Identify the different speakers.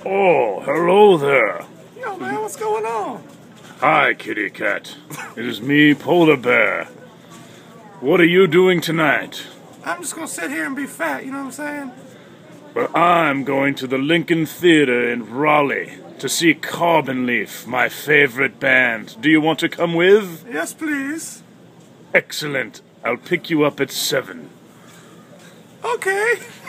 Speaker 1: Oh, hello there.
Speaker 2: Yo, man, what's going on?
Speaker 1: Hi, kitty cat. It is me, Polar Bear. What are you doing tonight?
Speaker 2: I'm just gonna sit here and be fat, you know what I'm saying?
Speaker 1: Well, I'm going to the Lincoln Theater in Raleigh to see Carbon Leaf, my favorite band. Do you want to come with?
Speaker 2: Yes, please.
Speaker 1: Excellent. I'll pick you up at 7.
Speaker 2: Okay.